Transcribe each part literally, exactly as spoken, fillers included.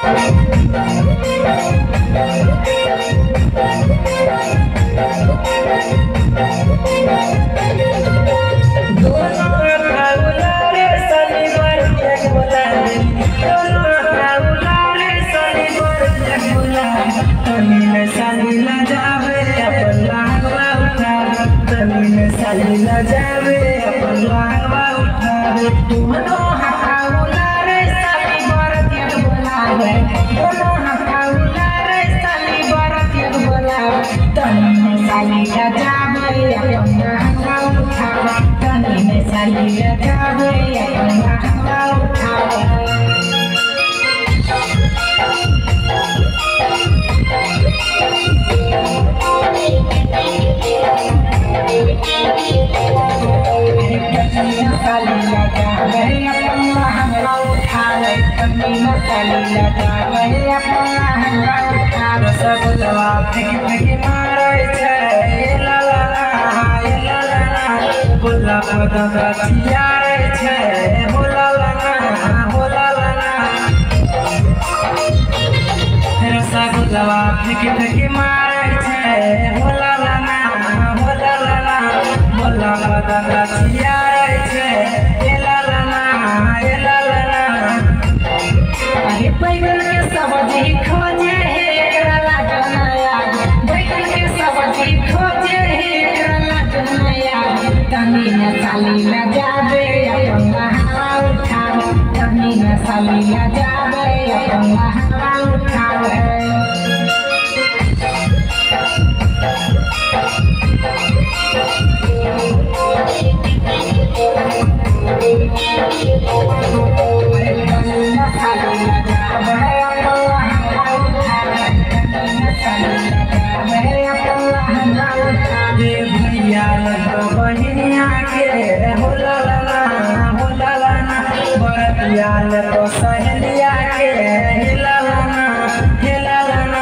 सालीला जावे अपन लावा उठावे दोनों हकाउला रे साली बरतिया बोलावे दोनों हकाउला रे साली बरतिया बोलावे तनी में सालीला जावे अपन लावा उठावे तनी में सालीला जावे अपन लावा उठावे सालीला जावे अपन लावा उठावे तनी में सालीला जावे अपन लावा उठावे सब लवा फेंक फेंक मारे छे ला ला ला ला ला बोला बोला बचिया रे छे बोला ला ला बोला ला ला रसगुल्ला फेंक फेंक मारे छे बोला ला ला बोला ला ला बोला बोला बचिया रे छे ला ला ला ला ला ला अरे बैगन के सब्जी खोजे है एकरा लागनया बैगन के सब्जी खोजे है एकरा लागनया तनी न सालीला जावे अपन हवा उठावे तनी न सालीला जावे अपन हवा उठावे भैया बहनिया के होला ला होला ला बरतिया तो सहेलिया के हिला ला हिला ला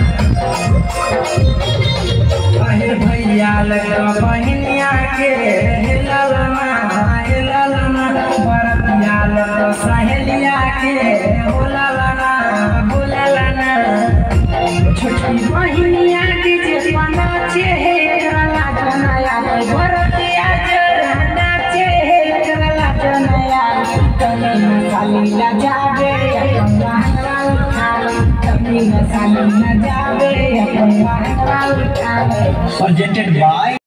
अहे भैया बहनिया के हिला ला हिला ला बरतिया तो सहेलिया के होला ला होला ला छोटी बहनिया के जे नाचे है एकरा लागनया बरतिया जे नाचे है एकरा लागनया तनी न सालीला जावे अपन हवा उठावे तनी न सालीला जावे अपन हवा उठावे presented by